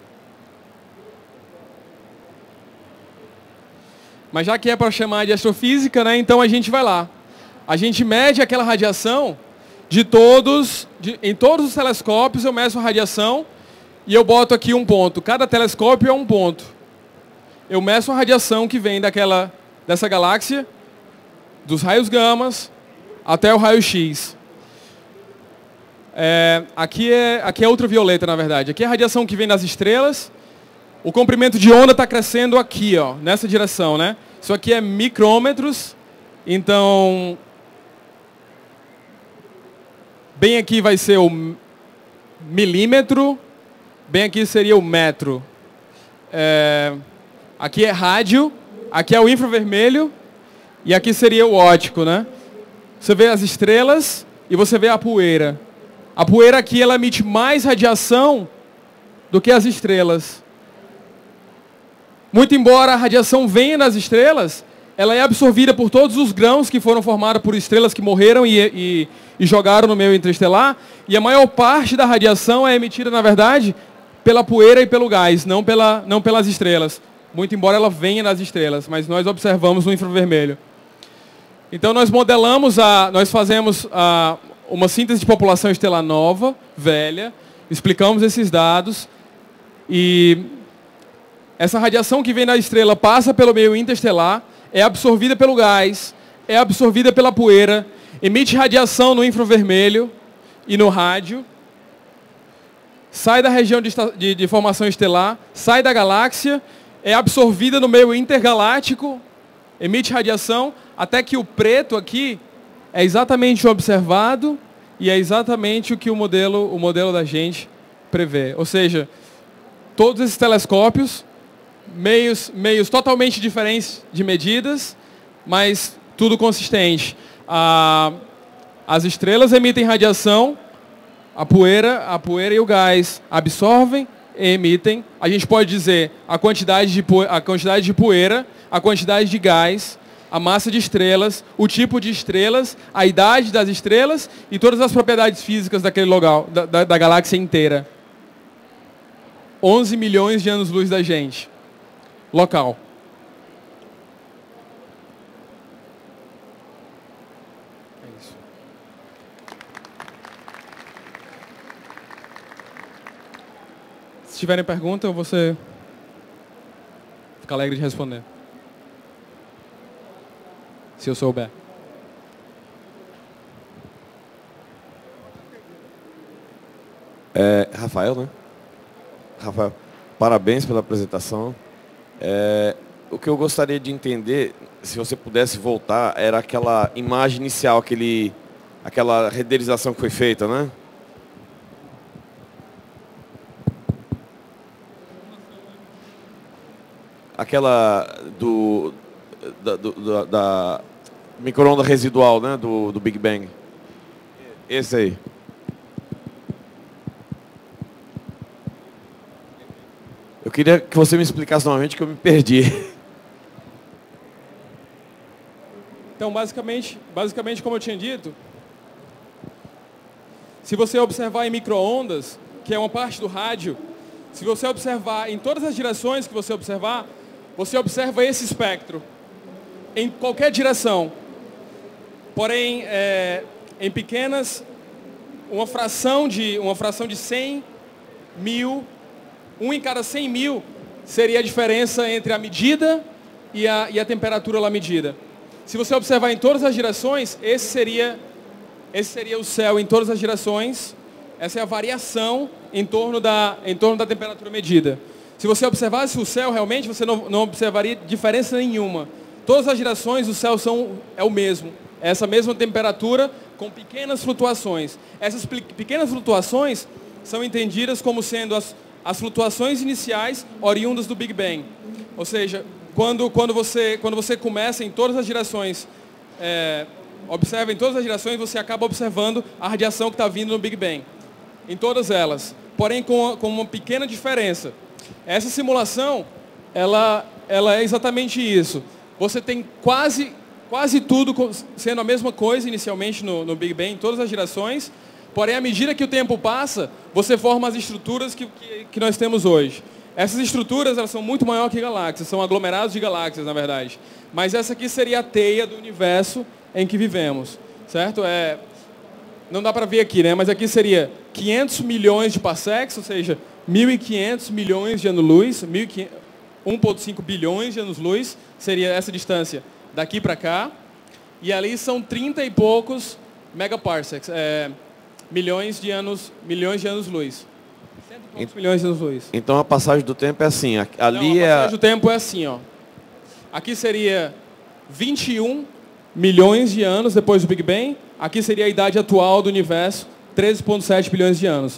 Mas já que é para chamar de astrofísica, né, então a gente vai lá. A gente mede aquela radiação de todos, de, em todos os telescópios eu meço a radiação e eu boto aqui um ponto. Cada telescópio é um ponto. Eu meço a radiação que vem daquela, dessa galáxia, dos raios gamas até o raio-x. É, aqui, é, aqui é ultravioleta, na verdade. Aqui é a radiação que vem das estrelas. O comprimento de onda está crescendo aqui, ó, nessa direção, né? Isso aqui é micrômetros. Então, bem aqui vai ser o milímetro, bem aqui seria o metro. É, aqui é rádio, aqui é o infravermelho e aqui seria o óptico, né? Você vê as estrelas e você vê a poeira. A poeira aqui ela emite mais radiação do que as estrelas. Muito embora a radiação venha das estrelas, ela é absorvida por todos os grãos que foram formados por estrelas que morreram e, e, e jogaram no meio interestelar. E a maior parte da radiação é emitida, na verdade, pela poeira e pelo gás, não, pela, não pelas estrelas. Muito embora ela venha das estrelas, mas nós observamos no infravermelho. Então nós modelamos, a, nós fazemos a, uma síntese de população estelar nova, velha, explicamos esses dados e essa radiação que vem da estrela passa pelo meio interestelar, é absorvida pelo gás, é absorvida pela poeira, emite radiação no infravermelho e no rádio, sai da região de, de, de formação estelar, sai da galáxia, é absorvida no meio intergaláctico, emite radiação, Até que o preto aqui é exatamente o observado e é exatamente o que o modelo, o modelo da gente prevê. Ou seja, todos esses telescópios, meios, meios totalmente diferentes de medidas, mas tudo consistente. Ah, as estrelas emitem radiação, a poeira, a poeira e o gás absorvem e emitem. A gente pode dizer a quantidade de poeira, a quantidade de poeira, a quantidade de gás, a massa de estrelas, o tipo de estrelas, a idade das estrelas e todas as propriedades físicas daquele local, da, da, da galáxia inteira. onze milhões de anos-luz da gente. Local. É isso. Se tiverem pergunta, eu vou ser... ficar alegre de responder. Se eu souber. É, Rafael, né? Rafael, parabéns pela apresentação. É, o que eu gostaria de entender, se você pudesse voltar, era aquela imagem inicial, aquele, aquela renderização que foi feita, né? Aquela do, da, do, da micro-onda residual, né? Do, do Big Bang. Esse aí. Eu queria que você me explicasse novamente, que eu me perdi. Então, basicamente, basicamente, como eu tinha dito, se você observar em micro-ondas, que é uma parte do rádio, se você observar em todas as direções que você observar, você observa esse espectro, em qualquer direção. Porém, é, em pequenas, uma fração de, uma fração de cem mil, um em cada cem mil seria a diferença entre a medida e a, e a temperatura lá medida. Se você observar em todas as direções, esse seria, esse seria o céu em todas as direções. Essa é a variação em torno da, em torno da temperatura medida. Se você observasse o céu realmente, você não, não observaria diferença nenhuma. Todas as direções, o céu são, é o mesmo. É essa mesma temperatura com pequenas flutuações. Essas pequenas flutuações são entendidas como sendo as, as flutuações iniciais oriundas do Big Bang. Ou seja, quando, quando, você, quando você começa em todas as direções, é, observa em todas as direções, você acaba observando a radiação que está vindo no Big Bang. Em todas elas. Porém, com, com uma pequena diferença. Essa simulação, ela, ela é exatamente isso. Você tem quase, quase tudo sendo a mesma coisa inicialmente no, no Big Bang, em todas as direções. Porém, à medida que o tempo passa, você forma as estruturas que, que, que nós temos hoje. Essas estruturas, elas são muito maiores que galáxias, são aglomerados de galáxias, na verdade. Mas essa aqui seria a teia do universo em que vivemos, certo? É, não dá para ver aqui, né? Mas aqui seria quinhentos milhões de parsecs, ou seja, mil e quinhentos milhões de anos-luz, um vírgula cinco bilhões de anos-luz, seria essa distância daqui para cá. E ali são trinta e poucos megaparsecs, é, milhões de anos, milhões de anos-luz. cento e poucos milhões de anos-luz. Então a passagem do tempo é assim, ali Não, a passagem é... do tempo é assim, ó. Aqui seria vinte e um milhões de anos depois do Big Bang. Aqui seria a idade atual do universo, treze vírgula sete bilhões de anos.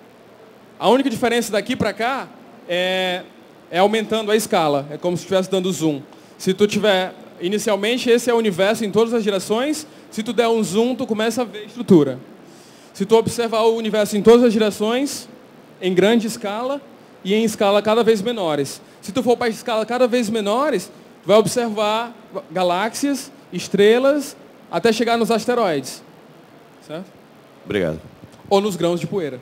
A única diferença daqui para cá é, é aumentando a escala. É como se estivesse dando zoom. Se tu tiver... Inicialmente, esse é o universo em todas as direções. Se tu der um zoom, tu começa a ver a estrutura. Se tu observar o universo em todas as direções, em grande escala e em escala cada vez menores. Se tu for para escala cada vez menores, tu vai observar galáxias, estrelas, até chegar nos asteroides. Certo? Obrigado. Ou nos grãos de poeira.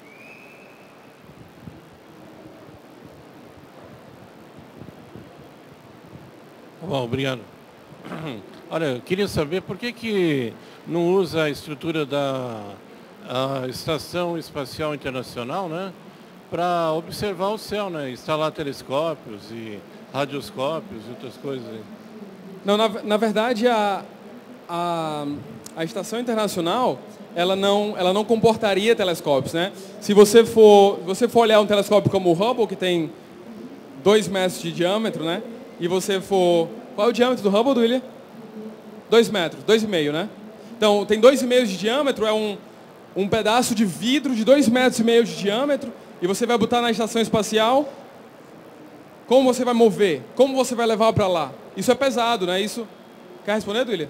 Bom, obrigado. Olha, eu queria saber por que, que não usa a estrutura da a Estação Espacial Internacional, né, para observar o céu, né, instalar telescópios e radioscópios e outras coisas. Não, na, na verdade, a, a, a Estação Internacional, ela não, ela não comportaria telescópios, né? Se você for, você for olhar um telescópio como o Hubble, que tem dois metros de diâmetro, né? E você for... Qual é o diâmetro do Hubble, William? dois metros, dois e meio, né? Então, tem dois e meio de diâmetro, é um, um pedaço de vidro de dois metros e meio de diâmetro, e você vai botar na estação espacial. Como você vai mover? Como você vai levar para lá? Isso é pesado, né? Isso... Quer responder, William?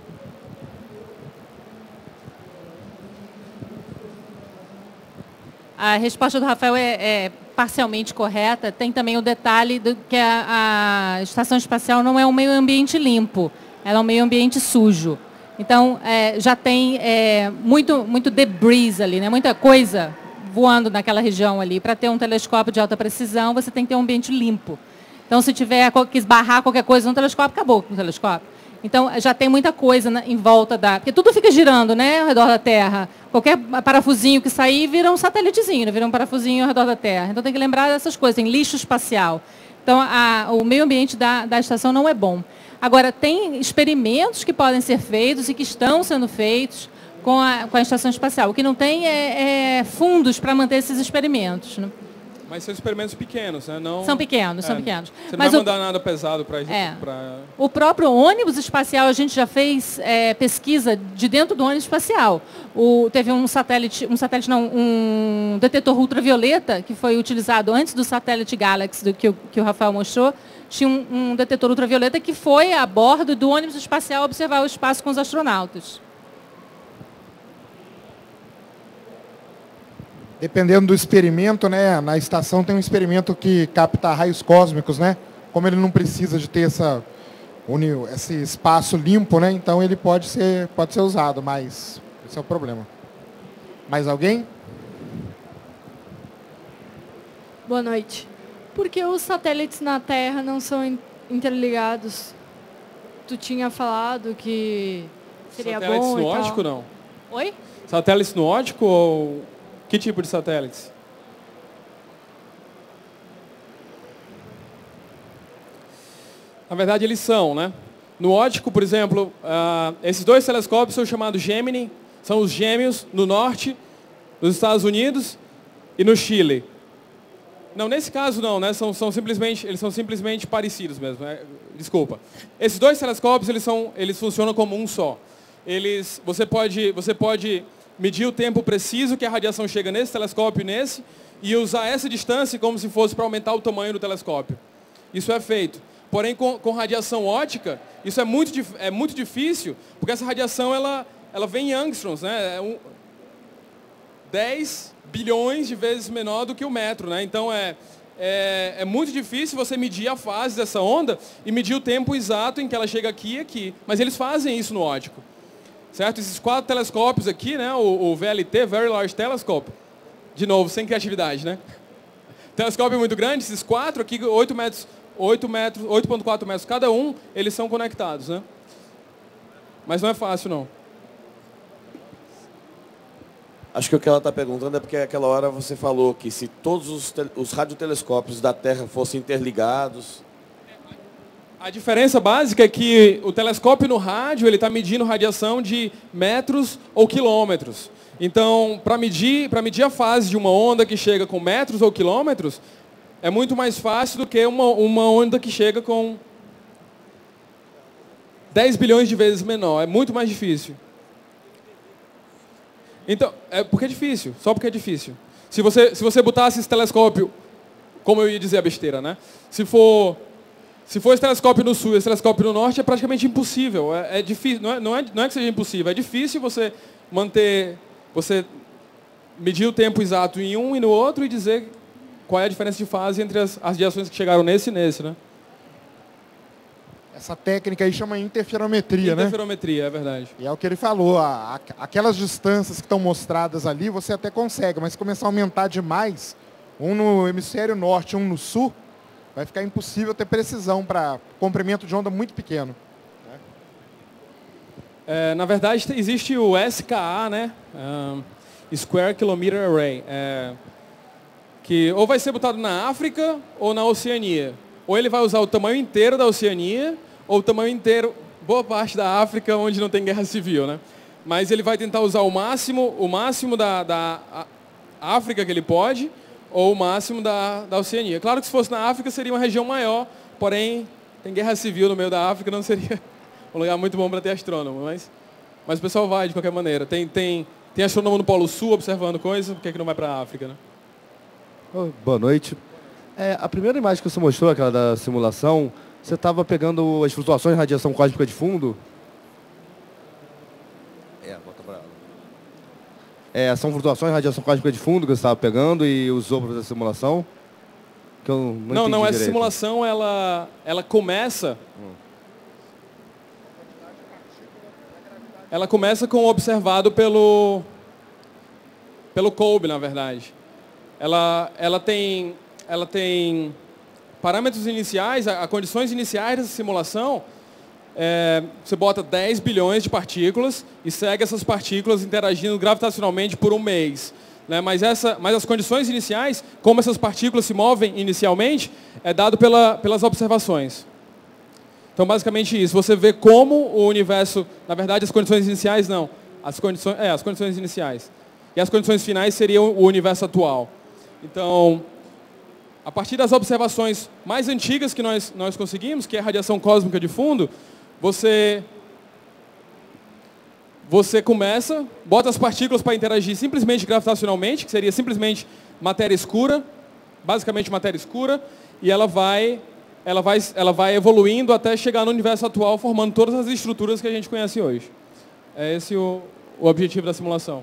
A resposta do Rafael é, é parcialmente correta. Tem também o detalhe do que a, a estação espacial não é um meio ambiente limpo, ela é um meio ambiente sujo. Então, é, já tem é, muito, muito debris ali, né? Muita coisa voando naquela região ali. Para ter um telescópio de alta precisão, você tem que ter um ambiente limpo. Então, se tiver que esbarrar qualquer coisa no telescópio, acabou com o telescópio. Então, já tem muita coisa na, em volta da... Porque tudo fica girando, né, ao redor da Terra. Qualquer parafusinho que sair vira um satélitezinho, vira um parafusinho ao redor da Terra. Então, tem que lembrar dessas coisas. Tem lixo espacial. Então, a, o meio ambiente da, da estação não é bom. Agora, tem experimentos que podem ser feitos e que estão sendo feitos com a, com a estação espacial. O que não tem é, é fundos para manter esses experimentos, né? Mas são experimentos pequenos, né? Não, são pequenos, é, são pequenos. Você não Mas vai o, mandar nada pesado para... É, pra... O próprio ônibus espacial, a gente já fez é, pesquisa de dentro do ônibus espacial. O, teve um satélite, um satélite não, um detetor ultravioleta que foi utilizado antes do satélite Galaxy, do que, o, que o Rafael mostrou. Tinha um, um detetor ultravioleta que foi a bordo do ônibus espacial observar o espaço com os astronautas. Dependendo do experimento, né, na estação tem um experimento que capta raios cósmicos, né? Como ele não precisa de ter essa, esse espaço limpo, né? Então ele pode ser, pode ser usado, mas esse é o problema. Mais alguém? Boa noite. Por que os satélites na Terra não são interligados? Tu tinha falado que seria satélites bom no e tal. ótico, não? Oi? Satélites no ótico ou... Que tipo de satélites? Na verdade, eles são, né? No ótico, por exemplo, uh, esses dois telescópios são chamados Gemini, são os gêmeos no norte, nos Estados Unidos e no Chile. Não, nesse caso não, né? São, são simplesmente, eles são simplesmente parecidos mesmo. Né? Desculpa. Esses dois telescópios, eles, são, eles funcionam como um só. Eles, você pode, você pode medir o tempo preciso que a radiação chega nesse telescópio e nesse, e usar essa distância como se fosse para aumentar o tamanho do telescópio. Isso é feito. Porém, com, com radiação óptica, isso é muito, é muito difícil, porque essa radiação ela, ela vem em angstroms, né? É um, dez bilhões de vezes menor do que o metro, né? Então, é, é, é muito difícil você medir a fase dessa onda e medir o tempo exato em que ela chega aqui e aqui. Mas eles fazem isso no óptico. Certo? Esses quatro telescópios aqui, né? o, o V L T, Very Large Telescope, de novo, sem criatividade, né? Telescópio muito grande, esses quatro aqui, oito metros, oito metros, oito vírgula quatro metros cada um, eles são conectados, né? Mas não é fácil, não. Acho que o que ela está perguntando é porque aquela hora você falou que se todos os, os radiotelescópios da Terra fossem interligados... A diferença básica é que o telescópio no rádio, ele está medindo radiação de metros ou quilômetros. Então, para medir, para medir a fase de uma onda que chega com metros ou quilômetros, é muito mais fácil do que uma, uma onda que chega com dez bilhões de vezes menor. É muito mais difícil. Então, é porque é difícil, só porque é difícil. Se você, se você botasse esse telescópio, como eu ia dizer a besteira, né? Se for... Se for esse telescópio no sul e esse telescópio no norte, é praticamente impossível. É, é difícil, não é, não, é, não é que seja impossível, é difícil você manter, você medir o tempo exato em um e no outro e dizer qual é a diferença de fase entre as, as radiações que chegaram nesse e nesse, né? Essa técnica aí chama interferometria, interferometria, né? Interferometria, é verdade. E é o que ele falou, a, a, aquelas distâncias que estão mostradas ali, você até consegue, mas se começar a aumentar demais, um no hemisfério norte e um no sul, vai ficar impossível ter precisão para comprimento de onda muito pequeno. É, na verdade, existe o S K A, né? Um, Square Kilometer Array, é, que ou vai ser botado na África ou na Oceania. Ou ele vai usar o tamanho inteiro da Oceania, ou o tamanho inteiro, boa parte da África, onde não tem guerra civil, né? Mas ele vai tentar usar o máximo, o máximo da, da África que ele pode, ou o máximo da, da Oceania. Claro que se fosse na África seria uma região maior, porém tem guerra civil no meio da África, não seria um lugar muito bom para ter astrônomo, mas, mas o pessoal vai de qualquer maneira. Tem, tem, tem astrônomo no Polo Sul observando coisa, por que, que não vai para a África, né? Oh, boa noite. É, a primeira imagem que você mostrou, aquela da simulação, você estava pegando as flutuações de radiação cósmica de fundo? É, volta para ela. É, são flutuações de radiação cósmica de fundo que você estava pegando e usou para fazer a simulação? Que eu não não, não, essa direito. simulação, ela, ela começa... Hum. Ela começa com o observado pelo... Pelo COBE, na verdade. Ela, ela, tem, ela tem parâmetros iniciais, a, a condições iniciais dessa simulação, é, você bota dez bilhões de partículas e segue essas partículas interagindo gravitacionalmente por um mês. Né? Mas, essa, mas as condições iniciais, como essas partículas se movem inicialmente, é dado pela, pelas observações. Então, basicamente isso. Você vê como o universo, na verdade, as condições iniciais não. As condições, é, as condições iniciais. E as condições finais seriam o universo atual. Então, a partir das observações mais antigas que nós, nós conseguimos, que é a radiação cósmica de fundo, você, você começa, bota as partículas para interagir simplesmente gravitacionalmente, que seria simplesmente matéria escura, basicamente matéria escura, e ela vai, ela vai, ela vai evoluindo até chegar no universo atual, formando todas as estruturas que a gente conhece hoje. É esse o, o objetivo da simulação.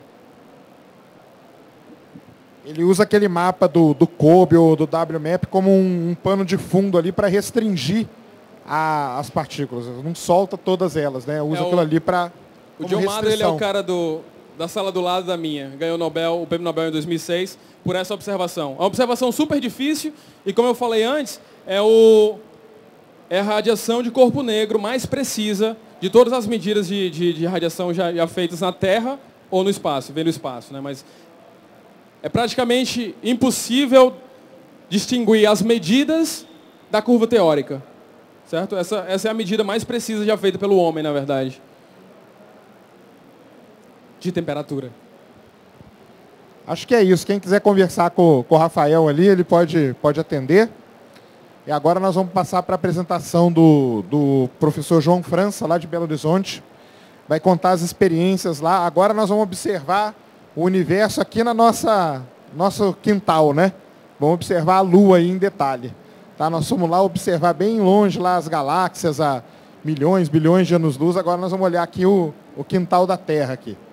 Ele usa aquele mapa do, do COBE ou do W MAP como um, um pano de fundo ali para restringir a, as partículas. Não solta todas elas, né? Usa é o, aquilo ali para O John Madden, ele é o cara do, da sala do lado da minha. Ganhou o, Nobel, o Prêmio Nobel em dois mil e seis por essa observação. É uma observação super difícil e, como eu falei antes, é, o, é a radiação de corpo negro mais precisa de todas as medidas de, de, de radiação já, já feitas na Terra ou no espaço, vem no espaço, né? Mas é praticamente impossível distinguir as medidas da curva teórica. Certo? Essa, essa é a medida mais precisa já feita pelo homem, na verdade. De temperatura. Acho que é isso. Quem quiser conversar com, com o Rafael ali, ele pode, pode atender. E agora nós vamos passar para a apresentação do, do professor João França, lá de Belo Horizonte. Vai contar as experiências lá. Agora nós vamos observar o universo aqui na nossa nosso quintal, né? Vamos observar a Lua aí em detalhe. Tá? Nós fomos lá observar bem longe lá as galáxias a milhões, bilhões de anos-luz. Agora nós vamos olhar aqui o, o quintal da Terra aqui.